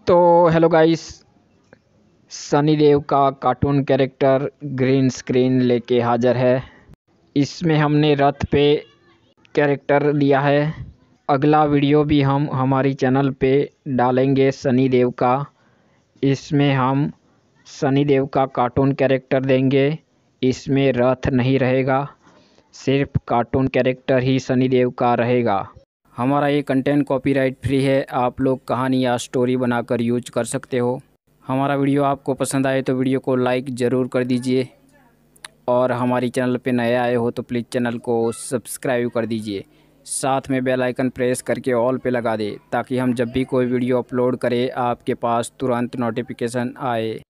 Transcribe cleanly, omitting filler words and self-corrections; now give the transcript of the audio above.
तो hello guys, Sunny Deol का cartoon character green screen लेके हाज़िर है। इसमें हमने रथ पे कैरेक्टर लिया है। अगला वीडियो भी हम हमारी चैनल पे डालेंगे सनी देव का। इसमें हम सनी देव का कार्टून कैरेक्टर देंगे। इसमें रथ नहीं रहेगा, सिर्फ कार्टून कैरेक्टर ही सनी देव का रहेगा। हमारा ये कंटेंट कॉपीराइट फ्री है, आप लोग कहानी या स्टोरी बनाकर यूज कर सकते हो। हमारा वीडियो आपको पसंद आए तो वीडियो को लाइक ज़रूर कर दीजिए, और हमारी चैनल पे नए आए हो तो प्लीज़ चैनल को सब्सक्राइब कर दीजिए। साथ में बेल आइकन प्रेस करके ऑल पे लगा दे, ताकि हम जब भी कोई वीडियो अपलोड करें आपके पास तुरंत नोटिफिकेशन आए।